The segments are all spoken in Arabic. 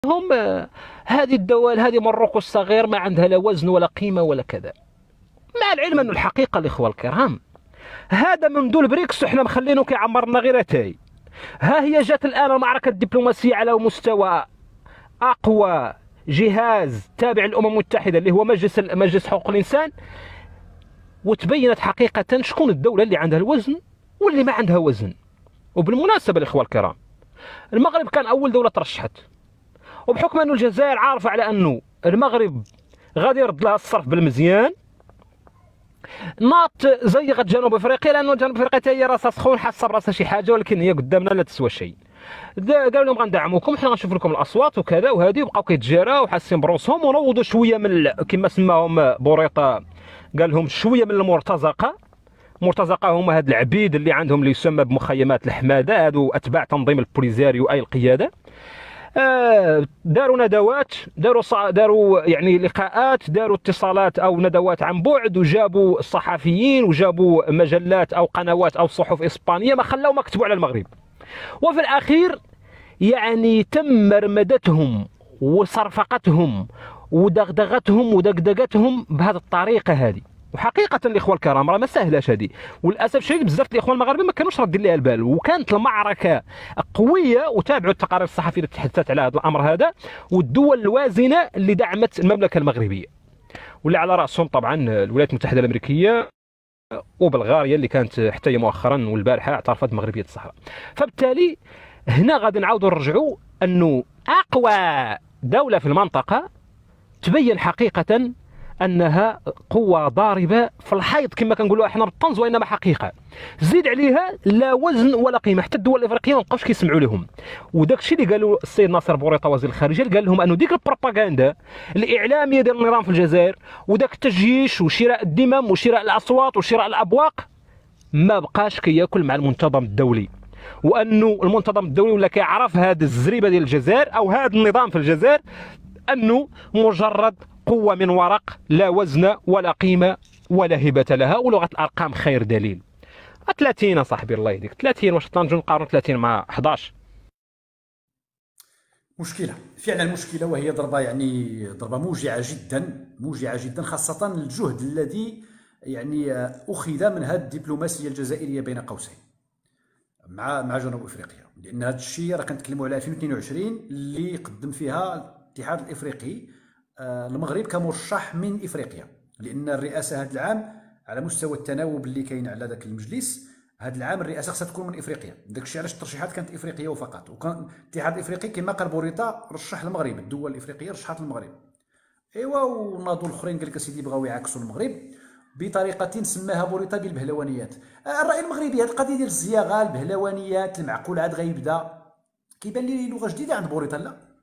هم هذه الدول، هذه مروكو الصغير ما عندها لا وزن ولا قيمة ولا كذا. مع العلم أن الحقيقة الإخوة الكرام، هذا منذ البريكس وحنا مخلينه كيعمرنا غير اتاي. ها هي جات الآن المعركة الدبلوماسية على مستوى أقوى جهاز تابع للأمم المتحدة اللي هو مجلس حقوق الإنسان، وتبينت حقيقة شكون الدولة اللي عندها الوزن واللي ما عندها وزن. وبالمناسبة الإخوة الكرام، المغرب كان أول دولة ترشحت، وبحكم أن الجزائر عارفة على أنه المغرب غادي يرد لها الصرف بالمزيان، ناط زيغت جنوب افريقيا، لانه جنوب افريقيا هي راسها سخون حاسه براسها شي حاجه، ولكن هي قدامنا لا تسوى شيء. قالوا لهم غندعموكم، حنا غنشوف لكم الاصوات وكذا وهذه، وبقاو كيتجاراو وحاسين بروسهم ونوضوا شويه من كما سماهم بوريطه، قال لهم شويه من المرتزقه. مرتزقه هما هاد العبيد اللي عندهم اللي يسمى بمخيمات الحماده، هادو اتباع تنظيم البوليزاريو اي القياده. داروا ندوات، داروا يعني لقاءات، داروا اتصالات او ندوات عن بعد، وجابوا الصحفيين وجابوا مجلات او قنوات او صحف اسبانيه، ما خلاو ما كتبوا على المغرب. وفي الاخير يعني تم مرمدتهم وصرفقتهم ودغدغتهم ودقدقتهم بهذه الطريقه هذه. وحقيقه الاخوه الكرام راه ما سهلاش هذه، وللاسف الشديد بزاف الاخوان المغاربه ما كانوش رادين لها البال، وكانت المعركه قويه. وتابعوا التقارير الصحفيه اللي تحدثت على هذا الامر هذا، والدول الوازنه اللي دعمت المملكه المغربيه، واللي على راسهم طبعا الولايات المتحده الامريكيه وبلغاريا اللي كانت حتى هي مؤخرا والبارحه اعترفت بمغربيه الصحراء. فبالتالي هنا غادي نعاودوا نرجعوا انه اقوى دوله في المنطقه تبين حقيقه انها قوه ضاربه في الحيط كما كنقولوا احنا بالطنز، وانما حقيقه. زيد عليها لا وزن ولا قيمه، حتى الدول الافريقيه ما بقاوش كيسمعوا لهم. وداك الشيء اللي قالوا السيد ناصر بوريطه وزير الخارجيه، قال لهم انه ديك البروباغندا الاعلاميه ديال النظام في الجزائر وداك التجييش وشراء الدمم وشراء الاصوات وشراء الابواق ما بقاش كياكل مع المنتظم الدولي، وانه المنتظم الدولي ولا كيعرف هذه الزريبه ديال الجزائر او هذا النظام في الجزائر انه مجرد قوة من ورق لا وزن ولا قيمة ولا هبة لها. ولغة الأرقام خير دليل. 30 صاحبي الله يهديك، 30 واش نجو نقارنوا 30 مع 11؟ مشكلة فعلا، مشكلة، وهي ضربة يعني ضربة موجعة جدا، موجعة جدا، خاصة الجهد الذي يعني أخذ من هذه الدبلوماسية الجزائرية بين قوسين مع جنوب افريقيا. لأن هذا الشيء راه كنتكلموا على 2022 اللي قدم فيها الاتحاد الافريقي المغرب كمرشح من افريقيا، لان الرئاسه هذا العام على مستوى التناوب اللي كاين على ذاك المجلس هذا العام الرئاسه خصها تكون من افريقيا. داك الشيء علاش الترشيحات كانت افريقيه وفقط، وكان الاتحاد الافريقي كما قال بوريطه رشح المغرب، الدول الافريقيه رشحت المغرب. ايوا وناضوا الاخرين قال لك اسيدي بغاو يعكسوا المغرب بطريقه سماها بوريطه بالبهلوانيات. الراي المغربي هذه القضيه ديال الصياغه، البهلوانيات، المعقول عاد غيبدا كيبان لي لغه جديده عند بوريطه. لا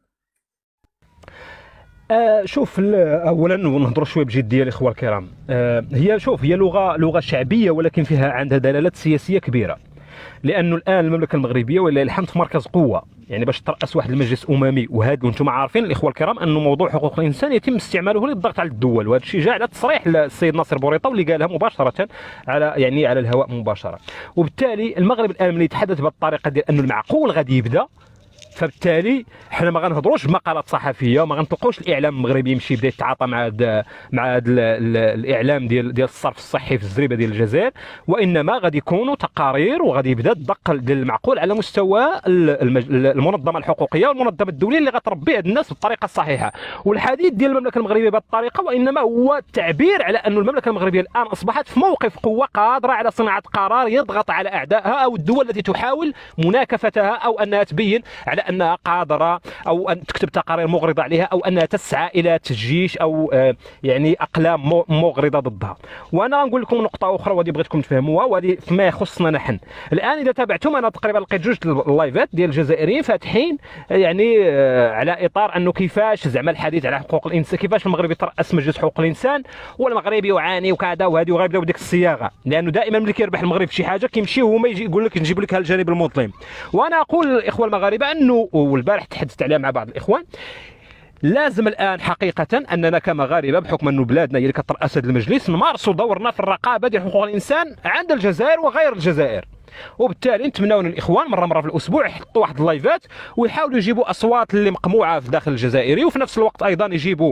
شوف، اولا نهضروا شويه بجديه الاخوه الكرام. هي شوف، هي لغه شعبيه ولكن فيها عندها دلالات سياسيه كبيره، لانه الان المملكه المغربيه ولله الحمد في مركز قوه، يعني باش ترأس واحد المجلس اممي. وهذا وانتم عارفين الاخوه الكرام انه موضوع حقوق الانسان يتم استعماله للضغط على الدول، وهذا الشيء جاء على تصريح السيد ناصر بوريطه واللي قالها مباشره على يعني على الهواء مباشره. وبالتالي المغرب الان ملي يتحدث بهالطريقه ديال انه المعقول غادي يبدا، فبالتالي حنا ما غنهضروش بمقالات صحفيه وما غنطلقوش الاعلام المغربي يمشي يبدا يتعاطى مع الاعلام ديال الصرف الصحي في الزريبه ديال الجزائر، وانما غادي يكونوا تقارير وغادي يبدا الدق ديال المعقول على مستوى المنظمه الحقوقيه والمنظمه الدوليه اللي غتربي هاد الناس بالطريقه الصحيحه. والحديث ديال المملكه المغربيه بهذه الطريقه وانما هو التعبير على ان المملكه المغربيه الان اصبحت في موقف قوه قادره على صناعه قرار يضغط على اعدائها او الدول التي تحاول مناكفتها او انها تبين على انها قادره او ان تكتب تقارير مغرضه عليها او انها تسعى الى تجيش او يعني اقلام مغرضه ضدها. وانا نقول لكم نقطه اخرى وهذه بغيتكم تفهموها، وهذه فيما يخصنا نحن. الان اذا تابعتم انا تقريبا لقيت جوج اللايفات ديال الجزائريين فاتحين يعني على اطار انه كيفاش زعما الحديث على حقوق الانسان، كيفاش المغرب يترأس مجلس حقوق الانسان والمغرب يعاني وكذا وهذه، وغيبداو بديك الصياغه، لانه دائما ملي كيربح المغرب في شي حاجه كيمشي هو ما يجي يقول لك نجيب لك الجانب المظلم. وانا اقول للاخوه المغاربه انه، والبارح تحدثت عليها مع بعض الاخوان، لازم الان حقيقه اننا كمغاربه بحكم انه بلادنا هي اللي كترأس هذا المجلس نمارسوا دورنا في الرقابه ديال حقوق الانسان عند الجزائر وغير الجزائر. وبالتالي نتمناو ان الاخوان مره في الاسبوع يحطوا واحد اللايفات ويحاولوا يجيبوا اصوات اللي مقموعه في الداخل الجزائري، وفي نفس الوقت ايضا يجيبوا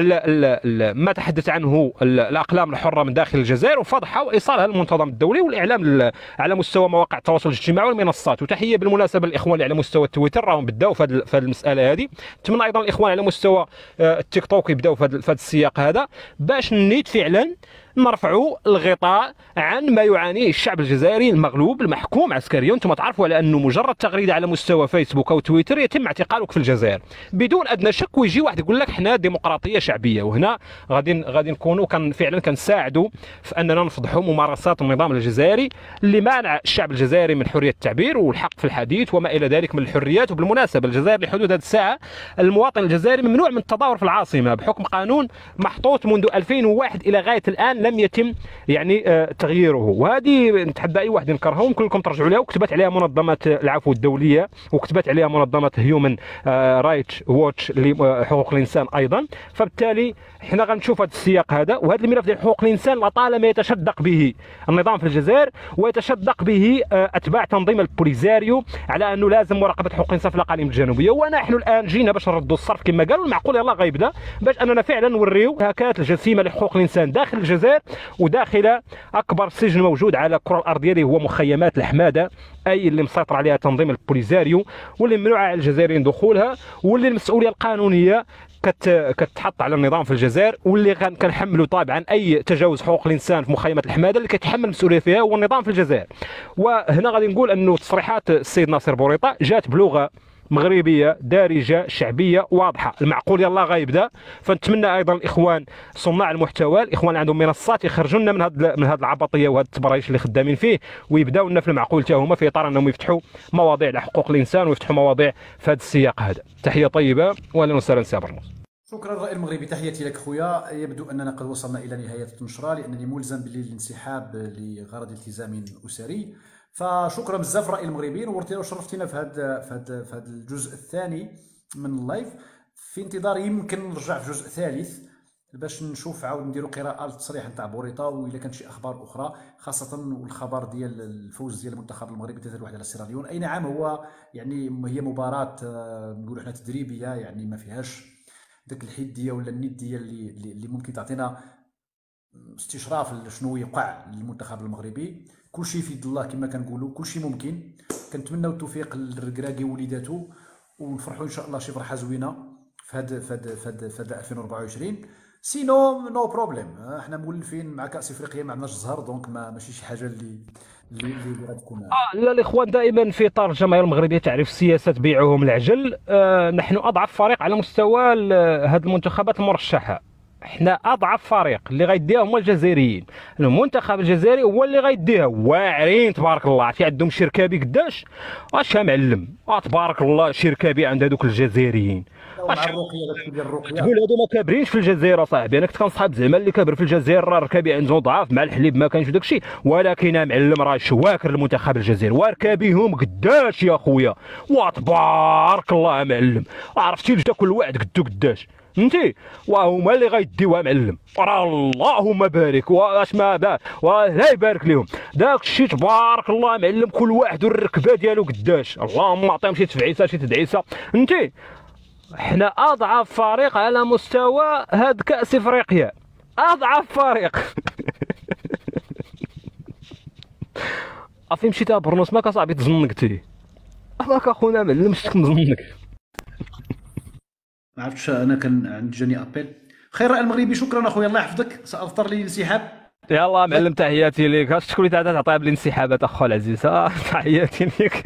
ما تحدث عنه الاقلام الحره من داخل الجزائر وفضحها وايصالها للمنتظم الدولي والاعلام على مستوى مواقع التواصل الاجتماعي والمنصات. وتحيه بالمناسبه للاخوان اللي على مستوى التويتر راهم بداوا في هذه المساله هذه. نتمنى ايضا الاخوان على مستوى التيك توك يبداوا في هذا السياق هذا باش نيت فعلا نرفعوا الغطاء عن ما يعانيه الشعب الجزائري المغلوب المحكوم عسكريا. انتم تعرفوا على انه مجرد تغريده على مستوى فيسبوك او تويتر يتم اعتقالك في الجزائر بدون ادنى شك، ويجي واحد يقول لك حنا ديمقراطيه شعبيه. وهنا غادي نكونوا فعلا كنساعدوا في اننا نفضحوا ممارسات النظام الجزائري اللي مانع الشعب الجزائري من حريه التعبير والحق في الحديث وما الى ذلك من الحريات. وبالمناسبه الجزائر لحدود هذه الساعه المواطن الجزائري ممنوع من التظاهر في العاصمه بحكم قانون محطوط منذ 2001 الى غايه الان لم يتم يعني تغييره. وهذه نتحدى اي واحد ينكرها كلكم ترجعوا لها، وكتبت عليها منظمه العفو الدوليه وكتبت عليها منظمه هيومن رايت ووتش لحقوق الانسان ايضا. فبالتالي حنا غنشوف هذا السياق هذا، وهذا الملف ديال حقوق الانسان لطالما يتشدق به النظام في الجزائر ويتشدق به اتباع تنظيم البوليزاريو على انه لازم مراقبه حقوق الانسان في الاقاليم الجنوبيه. ونحن الان جينا باش نردوا الصرف كما قالوا. المعقول يلاه غيبدا باش اننا فعلا نوريو هكات الجسيمه لحقوق الانسان داخل الجزائر وداخل اكبر سجن موجود على الكره الارضيه اللي هو مخيمات الحماده، اي اللي مسيطر عليها تنظيم البوليزاريو واللي ممنوع على الجزائريين دخولها، واللي المسؤوليه القانونيه كتحط على النظام في الجزائر، واللي كنحملوا طبعا اي تجاوز حقوق الانسان في مخيمات الحماده اللي كيتحمل المسؤوليه فيها هو النظام في الجزائر. وهنا غادي نقول انه تصريحات السيد ناصر بوريطه جات بلغه مغربيه دارجه شعبيه واضحه. المعقول يلا غيبدا. فنتمنى ايضا الاخوان صناع المحتوى، الاخوان اللي عندهم منصات يخرجوا لنا من هذه العبطيه وهذا التبريش اللي خدامين فيه، ويبداو لنا في المعقول حتى هما في اطار انهم يفتحوا مواضيع على حقوق الانسان ويفتحوا مواضيع في هذا السياق هذا. تحيه طيبه واهلا وسهلا سي برنوس. شكرا الرأي المغربي، تحياتي لك خويا. يبدو اننا قد وصلنا الى نهايه النشره لانني ملزم بالانسحاب لغرض التزام اسري. فشكرا بزاف الرأي المغربي، نورتينا وشرفتينا في هذا الجزء الثاني من اللايف. في انتظار يمكن نرجع في جزء ثالث باش نشوف عاود نديروا قراءه للتصريح نتاع بوريطه واذا كان شي اخبار اخرى، خاصه الخبر ديال الفوز ديال المنتخب المغربي 3-1 على سيراليون. اي نعم هو يعني هي مباراه نقولوا احنا تدريبيه، يعني ما فيهاش داك الحديه ولا النديه اللي ممكن تعطينا استشراف لشنو يقع للمنتخب المغربي. كلشي في يد الله كما كنقولوا، كلشي ممكن. كنتمناو التوفيق للركراكي ووليداتو ونفرحوا ان شاء الله شي فرحه زوينه في هاد 2024. سينو نو بروبليم، احنا مولفين مع كاس افريقيا ما عندناش الزهر، دونك ماشي شي حاجه اللي غتكون لا الاخوان دائما في اطار الجماهير المغربيه تعرف سياسه بيعهم العجل. نحن اضعف فريق على مستوى هذه المنتخبات المرشحه. احنا اضعف فريق اللي غيديها هما الجزائريين. المنتخب الجزائري هو اللي غيديها، واعرين تبارك الله. عرفتي عندهم شركابي قداش واش معلم، تبارك الله شركابي عند هذوك الجزائريين. مع الرقيه ديال الرقيه تقول هادو ما كابرينش في الجزائر اصاحبي. انا كنت كنصحاب زعما اللي كابر في الجزائر راه ركابي عندهم ضعاف مع الحليب ما كانش داك الشيء، ولكن معلم راه شواكر المنتخب الجزائري وركابيهم قداش يا خويا، وتبارك الله معلم. عرفتي كل واحد قدو قداش فهمتي، وهما اللي غيديوها معلم. راه اللهم بارك واش ما با لا يبارك لهم داك الشيء تبارك الله معلم. كل واحد والركبه ديالو قداش، اللهم عطيهم شي تفعيسه شي تدعيسه فهمتي. احنا اضعف فريق على مستوى هاد كاس افريقيا، اضعف فريق. افي مشيتها برنوس ماك اصاحبي تزنقتي ماك اخونا معلم شتك مزنق. ما عرفتش انا كان عندي جاني ابيل. خير رأي المغربي، شكرا اخويا الله يحفظك. ساضطر لي الانسحاب. يلا معلم تحياتي ليك. اش شكون اللي تعطيها بالانسحابات اخو العزيز. تحياتي ليك.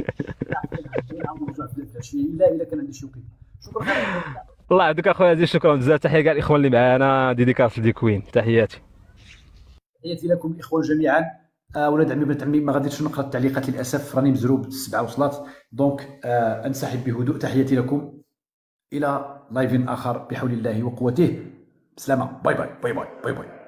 الا كان عندي شي وقت. شكرا. الله يعطيك اخويا عزيز، شكرا بزاف. تحيه كاع الاخوان اللي معانا، ديديكاس لديكوين. تحياتي لكم الاخوان جميعا. ولاد عمي وبنات عمي، ما غاديش نقرا التعليقات للاسف، راني مزروب 7 وصلات، دونك انسحب بهدوء. تحياتي لكم الى لايف اخر بحول الله وقوته. بسلامه. باي باي باي باي باي باي.